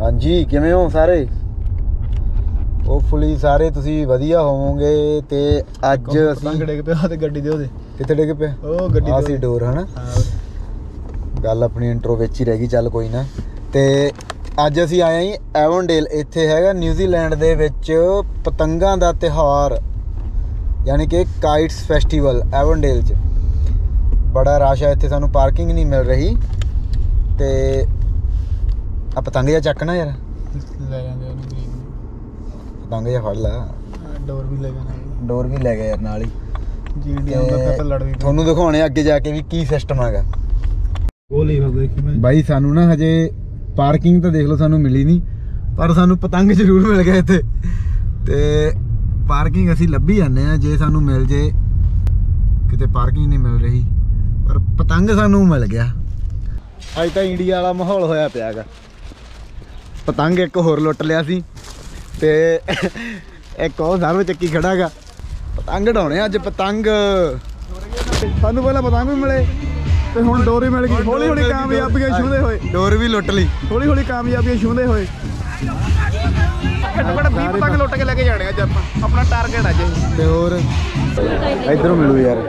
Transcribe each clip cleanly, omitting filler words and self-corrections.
हाँ जी किवें हो सारे होपफुली सारे तुसी वधिया होवोगे ते अज पतंग डिग पिया ते गड्डी दे ओदे कित्थे डिग पिया ओ गड्डी दे सी डोर है ना गल अपनी इंट्रो विच ही रह गई चल कोई ना ते अज असी आए जी एवनडेल इत्थे हैगा न्यूजीलैंड दे विच पतंगां दा त्यौहार यानी कि काइट्स फैसटीवल एवनडेल च बड़ा रश है इत्थे सानू पार्किंग नहीं मिल रही ते आ पतंग जा चकना यार ले जांदे ओनू गरीब पतंग जा फड़ ला डोर भी ले जाना डोर भी ले गए यार नाल ही जीडीएम ਦਾ ਤਾਂ ਲੜ ਵੀ ਤੁਹਾਨੂੰ ਦਿਖਾਉਣੇ ਅੱਗੇ ਜਾ ਕੇ ਵੀ ਕੀ ਸਿਸਟਮ ਹੈਗਾ ਉਹ ਲੀਵਰ ਦੇਖੀ ਮੈਂ ਬਾਈ ਸਾਨੂੰ ਨਾ ਹਜੇ ਪਾਰਕਿੰਗ ਤਾਂ ਦੇਖ ਲਓ ਸਾਨੂੰ ਮਿਲੀ ਨਹੀਂ ਪਰ ਸਾਨੂੰ ਪਤੰਗ ਜ਼ਰੂਰ ਮਿਲ ਗਏ ਇੱਥੇ ਤੇ ਪਾਰਕਿੰਗ ਅਸੀਂ ਲੱਭੀ ਜਾਂਦੇ ਆ ਜੇ ਸਾਨੂੰ ਮਿਲ ਜੇ ਕਿਤੇ ਪਾਰਕਿੰਗ ਨਹੀਂ ਮਿਲ ਰਹੀ ਪਰ ਪਤੰਗ ਸਾਨੂੰ ਮਿਲ ਗਿਆ ਅੱਜ ਤਾਂ ਇੰਡੀਆ ਵਾਲਾ ਮਾਹੌਲ ਹੋਇਆ ਪਿਆ ਹੈਗਾ ਪਤੰਗ ਇੱਕ ਹੋਰ ਲੁੱਟ ਲਿਆ ਸੀ ਤੇ ਇੱਕ ਉਹ ਸਰਵ ਚੱਕੀ ਖੜਾ ਹੈਗਾ ਪਤੰਗ ਢਾਉਣੇ ਅੱਜ ਪਤੰਗ ਸਾਨੂੰ ਪਹਿਲਾਂ ਪਤੰਗ ਵੀ ਮਿਲੇ ਤੇ ਹੁਣ ਡੋਰ ਵੀ ਮਿਲ ਗਈ ਹੌਲੀ ਹੌਲੀ ਕਾਮਯਾਬੀਆਂ ਛੂਹਦੇ ਹੋਏ ਡੋਰ ਵੀ ਲੁੱਟ ਲਈ ਹੌਲੀ ਹੌਲੀ ਕਾਮਯਾਬੀਆਂ ਛੂਹਦੇ ਹੋਏ ਘੱਟੋ ਘੱਟ 20 ਪਤੰਗ ਲੁੱਟ ਕੇ ਲੈ ਕੇ ਜਾਣੇ ਅੱਜ ਆਪਾਂ ਆਪਣਾ ਟਾਰਗੇਟ ਅੱਜ ਤੇ ਹੋਰ ਇਧਰੋਂ ਮਿਲੂ ਯਾਰ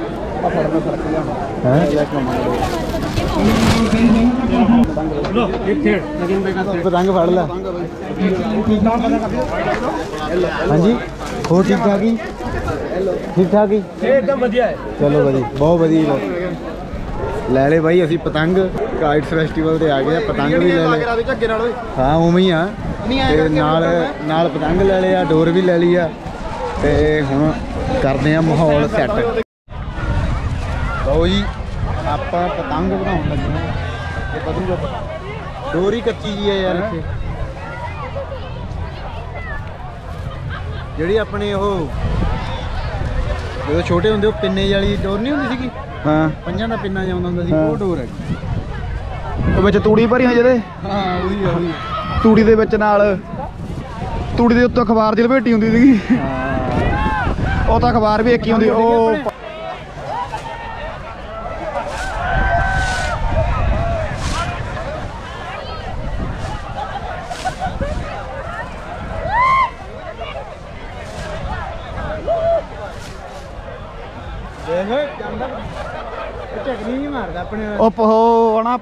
पतंग फड़ ला हाँ जी हो ठीक ठाक ही ठीक ठाक ही एकदम बढ़िया है चलो बढ़िया बहुत बढ़िया ले ले भाई असी पतंग काइट्स फैसटीवल ते आ गए पतंग भी ले ले हाँ उवें ही आ नाल पतंग ले लिया डोर भी ले ली आ ते हुण करदे आ माहौल सैट लो जी आप पतंग बनाने लगे ये बदलूगा डोर ही कच्ची जी है यार इत्थे ਜਿਹੜੀ अपने जो छोटे होंगे पिन्ने वाली डोर नहीं होंगी सी हाँ पंजां दा पिन्ना जिहा होंदा सी वो डोर है ਵਿੱਚ ਤੂੜੀ ਭਰੀ ਹੋਈ ਜਿਹਦੇ हाँ ਉਹੀ ਤੂੜੀ ਦੇ ਵਿੱਚ ਨਾਲ ਤੂੜੀ ਦੇ ਉੱਤੇ ਅਖਬਾਰ ਦੀ ਲਪੇਟੀ ਹੁੰਦੀ ਸੀਗੀ ਉਹ ਤਾਂ ਅਖਬਾਰ ਵੀ ਇੱਕ ਹੀ ਹੁੰਦੀ ਉਹ ਆਪਣਾ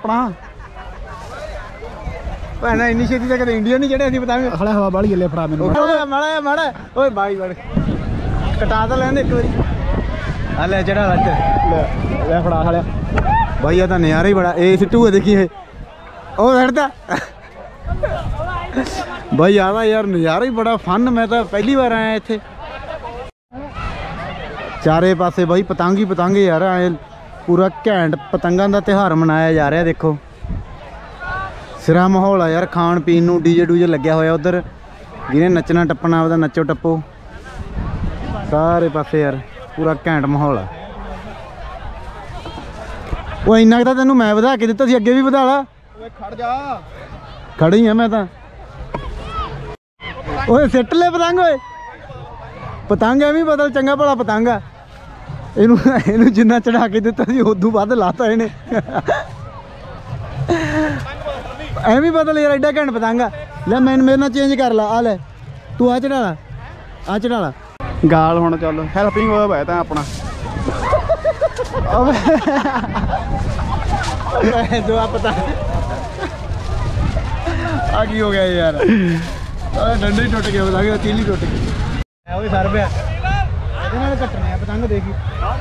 ਭੈਣਾ ਇੰਨੀ ਛੇਤੀ ਤਾਂ ਕਦੇ ਇੰਡੀਆ ਨਹੀਂ ਚੜਿਆ ਸੀ ਪਤੰਗ ਹਲਾ ਹਵਾ ਬਾਲੀ ਗੱਲੇ ਫੜਾ ਮੈਨੂੰ ਮਾੜਾ ਓਏ ਬਾਈ ਬੜ ਕਟਾ ਤਾਂ ਲੈਂਦੇ ਇੱਕ ਵਾਰੀ ਆ ਲੈ ਚੜਾ ਲੈ ਫੜਾ ਹਲਿਆ ਬਾਈ ਆ ਤਾਂ ਨਜ਼ਾਰਾ ਹੀ ਬੜਾ ਇਹ ਸਿੱਟੂ ਹੈ ਦੇਖੀ ਇਹ ਉਹ ਛੱਡਦਾ ਬਾਈ ਆਦਾ ਯਾਰ ਨਜ਼ਾਰਾ ਹੀ ਬੜਾ ਫਨ ਮੈਂ ਤਾਂ ਪਹਿਲੀ ਵਾਰ ਆਇਆ ਇੱਥੇ चारे पासे बई पतंग ही पतंग यार आए पूरा घैंट पतंगां दा त्यौहार मनाया जा रहा देखो सिरा माहौल है यार खाण पीन नूं डीजे डूजे लग्या होया उधर जिन्हें नचना टप्पना ਉਹਦਾ नचो टप्पो सारे पासे यार पूरा घैंट माहौल है वो इन्ना तो तेनों मैं वधा के दिता सी अगे भी वधा ला खड़ जा खड़ी है मैं तो ओए सिट ले पतंग ओए पतंग एवं बदल चंगा भला पतंग आ इनू जिन्ना चढ़ा के दिता सी उदू वध लाता इन्हें एवं बदल यार एडा घैंट पतंग आ ले मैं मेरे नाल चेंज कर ला आ ले तू आ चढ़ा ला गाल हुण चल हेल्पिंग वर्ब है तां अपना जो आप पता आ की हो गया यार डंडे ही टुट गया पतंग तीली टुट गई ਉਹ ਸਰ ਪਿਆ ਇਹਦੇ ਨਾਲ ਕੱਟਣੇ ਆ ਪਤੰਗ ਦੇਖੀ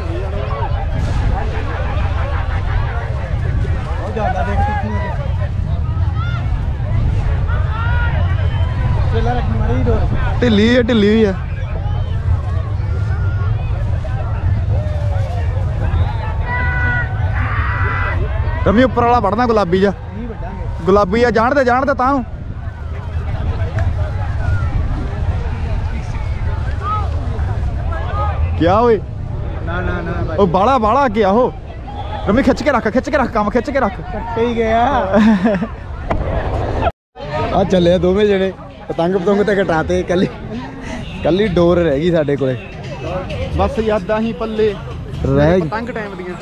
ਉਹ ਜ਼ਿਆਦਾ ਦੇਖ ਕਿੱਥੇ ਚੱਲ ਰੱਖ ਮਾਰੀ ਡੋਰ ਢਿੱਲੀ ਹੋਈ ਆ ਰਮੀ ਉੱਪਰ ਵਾਲਾ ਵੜਨਾ ਗੁਲਾਬੀ ਜਾ ਨਹੀਂ ਵੱਡਾਂਗੇ ਗੁਲਾਬੀ ਆ ਜਾਣਦੇ ਤਾਂ क्या ओए ना ओ बाला क्या हो रमी खिच के रख काम खिच के रख कट्टे ही गया आ चले दोवें जने पतंग ते कटाते कली डोर रह गई साडे कोले बस यादां ही पल्ले रह पतंग टाइम दियां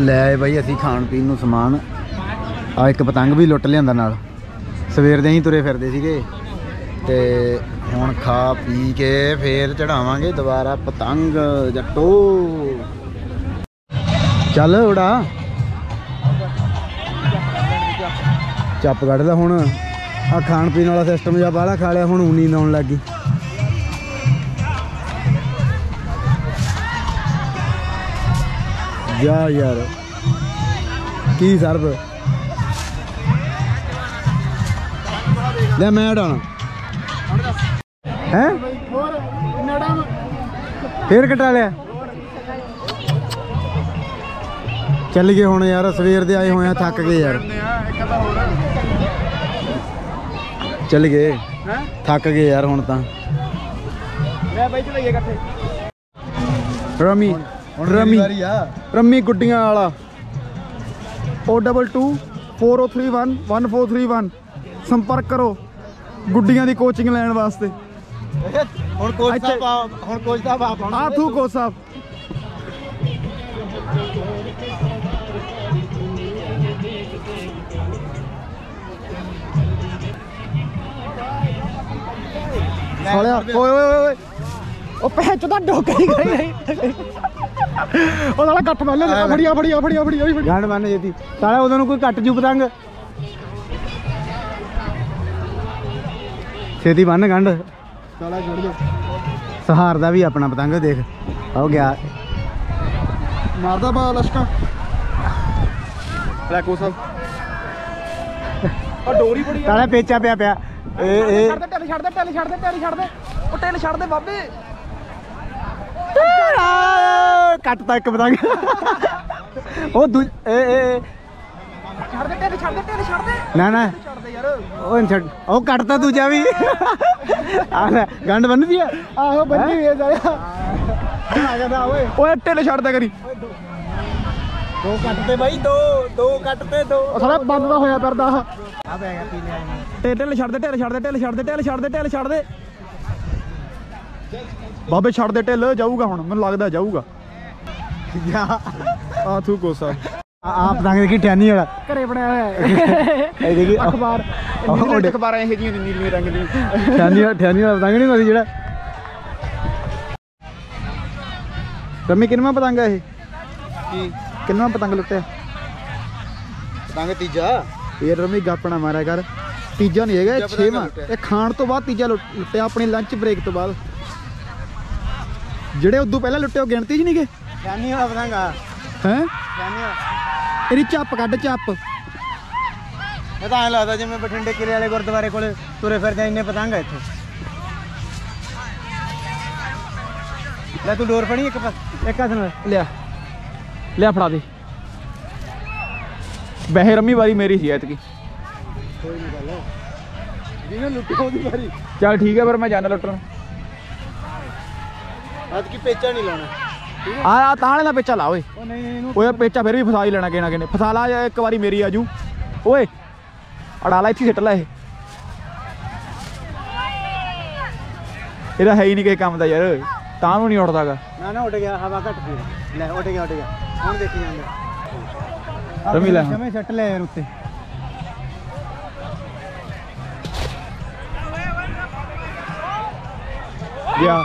ਲੈ ਆਏ ਬਾਈ ਅਸੀਂ ਖਾਣ ਪੀਣ ਨੂੰ ਸਮਾਨ। ਆ ਇੱਕ ਪਤੰਗ ਵੀ ਲੁੱਟ ਲਿਆਂਦਾ ਨਾਲ, ਸਵੇਰ ਦੇ ਹੀ ਤੁਰੇ ਫਿਰਦੇ ਸੀਗੇ ਤੇ ਹੁਣ ਖਾ ਪੀ ਕੇ ਫੇਰ ਚੜਾਵਾਂਗੇ ਦੁਬਾਰਾ ਪਤੰਗ ਜੱਟੋ। ਚੱਲ ਉਡਾ ਚੱਪ ਕੱਢ ਲੈ ਹੁਣ। ਆ ਖਾਣ ਪੀਣ ਵਾਲਾ ਸਿਸਟਮ ਜਾਂ ਬਾਹਲਾ ਖਾ ਲਿਆ, ਹੁਣ ਨੀਂਦ ਆਉਣ ਲੱਗ ਗਈ। ਜਾ ਯਾਰ ਕੀ ਸਰਬ ਲੈ ਮੈਂ ਉਡਾਣਾ ਹੈ ਫੇਰ ਕਟਾ ਲਿਆ। ਚੱਲ ਗਏ ਹੁਣ ਯਾਰ, ਸਵੇਰ ਦੇ ਆਏ ਹੋਏ ਆ, ਥੱਕ ਗਏ ਯਾਰ। ਚੱਲ ਗਏ ਥੱਕ ਗਏ ਯਾਰ ਹੁਣ ਤਾਂ। ਲੈ ਬਾਈ ਚਲਾਈਏ ਇਕੱਠੇ। ਰਮੀ ਰਮੀ ਗੁੱਡੀਆਂ ਵਾਲਾ O22 4031 1431 ਸੰਪਰਕ ਕਰੋ ਗੁੱਡੀਆਂ ਦੀ ਕੋਚਿੰਗ ਲੈਣ ਵਾਸਤੇ। ਹੁਣ ਕੋਚ ਸਾਹਿਬ ਆਪ ਆ ਤੂੰ ਕੋਚ ਸਾਹਿਬ। ਸਾਲਿਆ ਓਏ ਓਏ ਓਏ ਉਹ ਪਹਿਚ ਦਾ ਡੋਕਾ ਹੀ ਗਈ। ਉਹ ਸਾਲਾ ਕੱਟ ਬੰਨ ਲੈ। ਫੜੀਆਂ ਗੰਢ ਬੰਨ ਜੇਤੀ ਸਾਲਾ, ਉਹਨਾਂ ਨੂੰ ਕੋਈ ਕੱਟ ਜੂ ਪਤੰਗ। ਛੇਤੀ ਬੰਨ ਗੰਢ। ਸਾਲਾ ਛੱਡ ਦੇ। ਸਹਾਰਦਾ ਵੀ ਆਪਣਾ ਪਤੰਗ ਦੇਖ ਹੋ ਗਿਆ, ਮਾਰਦਾ ਬਾ ਲਸ਼ਕਾ। ਲੈ ਕੋ ਸਾਹਿਬ ਆ ਡੋਰੀ ਬੜੀ ਸਾਲਾ ਪੇਚਾ ਪਿਆ ਇਹ ਛੱਡ ਦੇ ਉਹ ਟਿੱਲ ਛੱਡ ਦੇ ਬਾਬੇ। ਕੱਟਤਾ ਇੱਕ ਪਤੰਗ। ਉਹ ਛੱਡ ਦੇ ਟਿੱਲ ਨਾ ਛੱਡ ਦੇ ਯਾਰ। ਉਹ ਛੱਡ, ਉਹ ਕੱਟਤਾ ਦੂਜਾ ਵੀ। ਆ ਲੈ ਗੰਢ ਬੰਨਦੀ ਆ। ਆਹੋ ਬੰਨੀ ਵੇ ਸਾਲਿਆ ਆ ਗਿਆ ਓਏ। ਓਏ ਟਿੱਲ ਛੱਡ ਦੇ ਕਰੀ। ਦੋ ਕੱਟਤੇ ਬਾਈ, ਦੋ ਕੱਟਤੇ ਦੋ। ਉਹ ਸਾਲਾ ਬੰਦ ਦਾ ਹੋਇਆ ਫਿਰਦਾ ਆ। ਆ ਪੈ ਗਿਆ ਪੀ ਲਿਆ। ਟਿੱਲ ਛੱਡ ਦੇ ਬਾਬੇ ਛੱਡ ਦੇ ਟਿੱਲ। ਜਾਊਗਾ ਹੁਣ, ਮੈਨੂੰ ਲੱਗਦਾ ਜਾਊਗਾ। ਆ ਤੂੰ ਕੋਸਾ ਆ ਪਤੰਗ ਦੇਖੀ ਠਿਆਨੀ ਵਾਲਾ ਘਰੇ ਬਣਾਇਆ ਹੋਇਆ ਇਹ ਦੇਖੀ ਅਖਬਾਰ। ਅਖਬਾਰਾਂ ਇਹੋ ਜਿਹੀਆਂ ਨੀਲੇ ਰੰਗ ਦੀਆਂ। ਠਿਆਨੀ ਵਾਲਾ ਪਤੰਗ ਨਹੀਂ ਹੁੰਦਾ ਸੀ ਜਿਹੜਾ। ਰਮੀ ਕਿੰਨਵਾਂ ਪਤੰਗ ਆ ਇਹ? ਕੀ ਕਿੰਨਵਾਂ ਪਤੰਗ ਲੁੱਟਿਆ? ਪਤੰਗ ਤੀਜਾ। ਇਹ ਰਮੀ ਗਾਪਣਾ ਮਾਰਿਆ ਕਰ। ਤੀਜਾ ਨਹੀਂ ਹੈਗਾ, ਇਹ 6ਵਾਂ। ਇਹ ਖਾਣ ਤੋਂ ਬਾਅਦ ਤੀਜਾ ਲੁੱਟਿਆ, ਆਪਣੀ ਲੰਚ ਬ੍ਰੇਕ ਤੋਂ ਬਾਅਦ। ਜਿਹੜੇ ਉਦੋਂ ਪਹਿਲਾਂ ਲੁੱਟੇ ਉਹ ਗਿਣਤੀ 'ਚ ਨਹੀਂ ਗਏ। ਠਿਆਨੀ ਵਾਲਾ ਪਤੰਗ ਆ ਹੈ ਠਿਆਨੀ ਵਾਲਾ। ਇਹਦੀ ਚੱਪ ਕੱਢ ਚੱਪ। ਇਹ ਤਾਂ ਐਂ ਲੱਗਦਾ ਜਿਵੇਂ ਬਠਿੰਡੇ ਕਿਲੇ ਵਾਲੇ ਗੁਰਦੁਆਰੇ ਕੋਲੇ ਤੁਰੇ ਫਿਰਦੇ ਇੰਨੇ ਪਤੰਗ ਆ ਇੱਥੇ। ਲੈ ਤੂੰ ਡੋਰ ਫੜੀ ਇੱਕ ਹੱਥ ਨਾਲ ਲਿਆ ਫੜਾ ਦੇ। ਵੈਸੇ ਰੰਮੀ ਵਾਰੀ ਮੇਰੀ ਸੀ ਐਤਕੀ। ਕੋਈ ਨਹੀਂ ਗੱਲ ਜਿਹਨੇ ਲੁੱਟੀ ਉਹਦੀ ਵਾਰੀ। ਚੱਲ ਠੀਕ ਹੈ, ਪਰ ਮੈਂ ਜਾਣਾ ਲੁੱਟਣ। ਅੱਜ ਕੀ ਪੇਚਾ ਨਹੀਂ ਲਾਉਣਾ। ਆ ਤਾਂ ਵਾਲੇ ਦਾ ਪੇਚਾ ਲਾ ਓਏ। ਉਹ ਨਹੀਂ ਇਹਨੂੰ ਓਏ ਪੇਚਾ ਫਿਰ ਵੀ ਫਸਾ ਹੀ ਲੈਣਾ ਕਿਨੇ ਫਸਾ ਲਾ। ਇੱਕ ਵਾਰੀ ਮੇਰੀ ਆਜੂ ਓਏ। ਅੜਾ ਲਾ ਇੱਥੇ ਸਿੱਟ ਲੈ। ਇਹਦਾ ਹੈ ਹੀ ਨਹੀਂ ਕਿਸੇ ਕੰਮ ਦਾ ਯਾਰ, ਤਾਂ ਨੂੰ ਨਹੀਂ ਉੱਡਦਾਗਾ। ਨਾ ਉੱਡ ਗਿਆ, ਹਵਾ ਘੱਟ ਗਈ। ਲੈ ਉੱਡ ਗਿਆ ਹੁਣ ਦੇਖੀ ਜਾਂਦਾ। ਰਮੀ ਲੈ ਸਮੇਂ ਸੱਟ ਲੈ ਯਾਰ ਉੱਤੇ। ਗਿਆ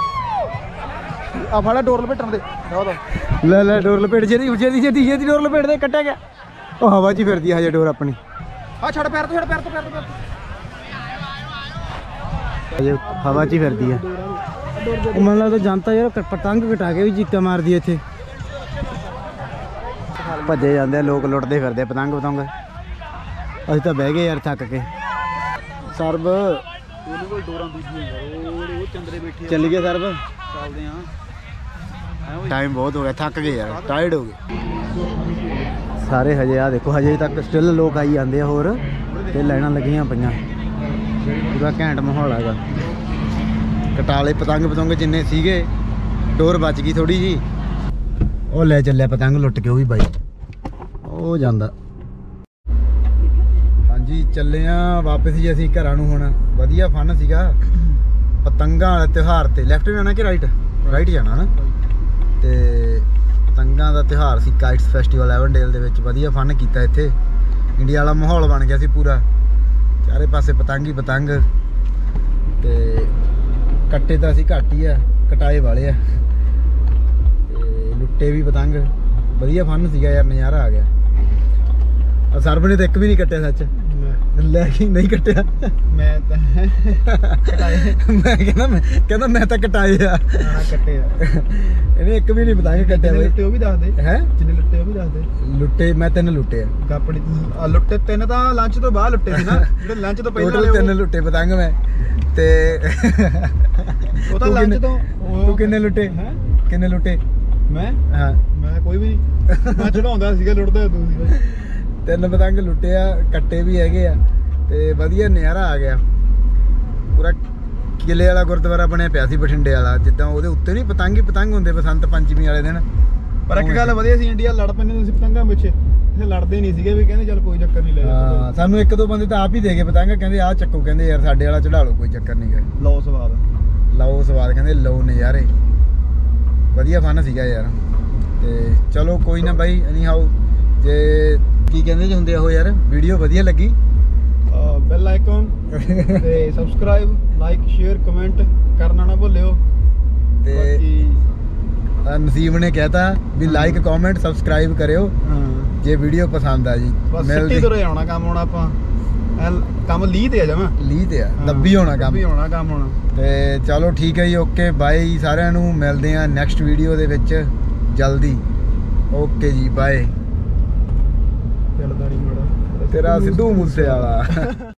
ਆ ਫੜਾ ਡੋਰ ਲਪੇਟਣ ਦੇ। ਲੈ ਡੋਰ ਲਪੇਟ ਛੇਤੀ ਡੋਰ ਲਪੇਟ ਦੇ। ਕੱਟਿਆ ਗਿਆ। ਉਹ ਹਵਾ 'ਚ ਫਿਰਦੀ ਆ ਹਜੇ ਡੋਰ ਆਪਣੀ। ਆ ਛੱਡ ਪੈਰ ਤੋਂ ਹਜੇ ਹਵਾ 'ਚ ਹੀ ਫਿਰਦੀ ਆ। ਉਹ ਮੈਨੂੰ ਲੱਗਦਾ ਜਨਤਾ ਯਾਰ ਪਤੰਗ ਕਟਾ ਕੇ ਵੀ ਚੀਕਾਂ ਮਾਰਦੀ ਆ ਇੱਥੇ। ਭੱਜੇ ਜਾਂਦੇ ਆ ਲੋਕ, ਲੁੱਟਦੇ ਫਿਰਦੇ ਪਤੰਗ। ਅਸੀਂ ਤਾਂ ਬਹਿ ਗਏ ਯਾਰ ਥੱਕ ਕੇ। ਸਰਬ ਉਹਦੇ ਕੋਲ ਡੋਰਾਂ ਦੂਜੀਆਂ ਉਹ ਚੰਦਰੇ ਬੈਠੇ। ਚੱਲ ਗਏ ਸਰਬ, ਚੱਲਦੇ ਆ। ਟਾਈਮ ਬਹੁਤ ਹੋ ਗਿਆ, ਥੱਕ ਗਏ ਯਾਰ, ਟਾਇਰਡ ਹੋ ਗਏ ਸਾਰੇ। ਹਜੇ ਆ ਦੇਖੋ, ਹਜੇ ਤੱਕ ਸਟਿਲ ਲੋਕ ਆਈ ਜਾਂਦੇ ਆ ਹੋਰ, ਤੇ ਲਾਈਨਾਂ ਲੱਗੀਆਂ ਪਈਆਂ। ਪੂਰਾ ਘੈਂਟ ਮਾਹੌਲ ਹੈਗਾ। ਕਟਾਲੇ ਪਤੰਗ ਜਿੰਨੇ ਸੀਗੇ, ਡੋਰ ਬਚ ਗਈ ਥੋੜੀ ਜੀ। ਉਹ ਲੈ ਚੱਲਿਆ ਪਤੰਗ ਲੁੱਟ ਕੇ ਉਹ ਵੀ ਬਾਈ, ਉਹ ਜਾਂਦਾ। ਹਾਂਜੀ ਚੱਲੇ ਆ ਵਾਪਸ ਜੀ ਅਸੀਂ ਘਰਾਂ ਨੂੰ। ਹੁਣ ਵਧੀਆ ਫਨ ਸੀਗਾ ਪਤੰਗਾਂ ਵਾਲੇ ਤਿਉਹਾਰ ਤੇ। ਲੈਫਟ ਜਾਣਾ ਕਿ ਰਾਈਟ ਜਾਣਾ ਨਾ। ਤੇ ਪਤੰਗਾਂ ਦਾ ਤਿਉਹਾਰ ਸੀ ਕਾਈਟਸ ਫੈਸਟੀਵਲ ਐਵਨਡੇਲ ਦੇ ਵਿੱਚ ਵਧੀਆ ਫਨ ਕੀਤਾ ਇੱਥੇ ਇੰਡੀਆ ਵਾਲਾ ਮਾਹੌਲ ਬਣ ਗਿਆ ਸੀ ਪੂਰਾ ਚਾਰੇ ਪਾਸੇ ਪਤੰਗ ਹੀ ਪਤੰਗ ਤੇ ਕੱਟੇ ਤਾਂ ਅਸੀਂ ਘੱਟ ਹੀ ਆ ਕਟਾਏ ਵਾਲੇ ਆ ਤੇ ਲੁੱਟੇ ਵੀ ਪਤੰਗ ਵਧੀਆ ਫਨ ਸੀਗਾ ਯਾਰ ਨਜ਼ਾਰਾ ਆ ਗਿਆ ਆ ਸਰਬ ਨੇ ਤਾਂ ਇੱਕ ਵੀ ਨਹੀਂ ਕੱਟਿਆ ਸੱਚ ਲੈ ਕੇ ਨਹੀਂ ਕੱਟਿਆ ਮੈਂ ਤਾਂ ਕਟਾਏ ਮੈਂ ਕਹਿੰਦਾ ਮੈਂ ਤਾਂ ਕਟਾਏ ਆ ਕੱਟੇ ਆ ਇਹਨੇ ਇੱਕ ਵੀ ਨਹੀਂ ਪਤੰਗ ਕੱਟਿਆ ਬਈ ਲੁੱਟੇ ਉਹ ਵੀ ਦੱਸ ਦੇ ਹੈ ਜਿੰਨੇ ਲੁੱਟੇ ਉਹ ਵੀ ਦੱਸ ਦੇ ਲੁੱਟੇ ਮੈਂ 3 ਲੁੱਟੇ ਆ ਕਾਪੜੀ ਲੁੱਟੇ 3 ਤਾਂ ਲੰਚ ਤੋਂ ਬਾਅਦ ਲੁੱਟੇ ਸੀ ਨਾ ਜਿਹੜੇ ਲੰਚ ਤੋਂ ਪਹਿਲਾਂ ਟੋਟਲ 3 ਲੁੱਟੇ ਪਤੰਗ ਮੈਂ ਤੇ ਉਹ ਤਾਂ ਲੰਚ ਤੋਂ ਤੂੰ ਕਿੰਨੇ ਲੁੱਟੇ ਹੈ ਕਿੰਨੇ ਲੁੱਟੇ ਮੈਂ ਹਾਂ ਕੋਈ ਵੀ ਨਹੀਂ ਮੈਂ ਚੜਾਉਂਦਾ ਸੀਗਾ ਲੁੱਟਦਾ ਤੂੰ ਸੀ ਬਈ 3 ਪਤੰਗ ਲੁੱਟੇ ਆ ਕੱਟੇ ਵੀ ਹੈਗੇ ਆ ਤੇ ਵਧੀਆ ਨਜ਼ਾਰਾ ਆ ਗਿਆ ਪੂਰਾ ਕਿਲੇ ਵਾਲਾ ਗੁਰਦੁਆਰਾ ਬਣਿਆ ਪਿਆ ਸੀ ਬਠਿੰਡੇ ਵਾਲਾ ਜਿੱਦਾਂ ਉਹਦੇ ਉੱਤੇ ਨਹੀਂ ਪਤੰਗ ਹੀ ਪਤੰਗ ਹੁੰਦੇ ਬਸੰਤ ਪੰਚਮੀ ਵਾਲੇ ਦਿਨ ਪਰ ਇੱਕ ਗੱਲ ਵਧੀਆ ਸੀ ਇੰਡੀਆ ਲੜ ਪੈਂਦੇ ਸੀ ਪਤੰਗਾਂ ਪਿੱਛੇ ਇਹ ਲੜਦੇ ਨਹੀਂ ਸੀਗੇ ਵੀ ਕਹਿੰਦੇ ਚੱਲ ਕੋਈ ਚੱਕਰ ਨਹੀਂ ਲੈ ਹਾਂ ਸਾਨੂੰ 1-2 ਬੰਦੇ ਤਾਂ ਆਪ ਹੀ ਦੇ ਗਏ ਪਤੰਗ ਕਹਿੰਦੇ ਆਹ ਚੱਕੋ ਕਹਿੰਦੇ ਯਾਰ ਸਾਡੇ ਵਾਲਾ ਚੜਾ ਲਓ ਕੋਈ ਚੱਕਰ ਨਹੀਂ ਗਾ ਲਓ ਸਵਾਦ ਕਹਿੰਦੇ ਲਓ ਨਜ਼ਾਰੇ ਵਧੀਆ ਫਨ ਸੀਗਾ ਯਾਰ ਤੇ ਚਲੋ ਕੋਈ ਨਾ ਬਾਈ ਐਨੀ ਹਾਊ ਜੇ ਕੀ ਕਹਿੰਦੇ ਹੁੰਦੇ ਆ ਉਹ ਯਾਰ ਵੀਡੀਓ ਵਧੀਆ ਲੱਗੀ ਬੈਲ ਆਈਕਨ ਤੇ ਸਬਸਕ੍ਰਾਈਬ ਲਾਈਕ ਸ਼ੇਅਰ ਕਮੈਂਟ ਕਰਨਾ ਨਾ ਭੁੱਲਿਓ ਤੇ ਨਸੀਬ ਨੇ ਕਹਿਤਾ ਵੀ ਲਾਈਕ ਕਮੈਂਟ ਸਬਸਕ੍ਰਾਈਬ ਕਰਿਓ ਜੇ ਵੀਡੀਓ ਪਸੰਦ ਆ ਜੀ ਮਿਲਦੇ ਤੁਰੇ ਆਉਣਾ ਕੰਮ ਹੁਣ ਆਪਾਂ ਕੰਮ ਲੀਹ ਤੇ ਆ ਜਾਵਾਂ ਲੀਹ ਤੇ ਆ ਲੱਭੀ ਹੋਣਾ ਕੰਮ ਹੁਣ ਤੇ ਚਲੋ ਠੀਕ ਹੈ ਜੀ ਓਕੇ ਬਾਏ ਸਾਰਿਆਂ ਨੂੰ ਮਿਲਦੇ ਆ ਨੈਕਸਟ ਵੀਡੀਓ ਦੇ ਵਿੱਚ ਜਲਦੀ ਓਕੇ ਜੀ ਬਾਏ ਤੇਰਾ ਸਿੱਧੂ ਮੂਸੇ ਵਾਲਾ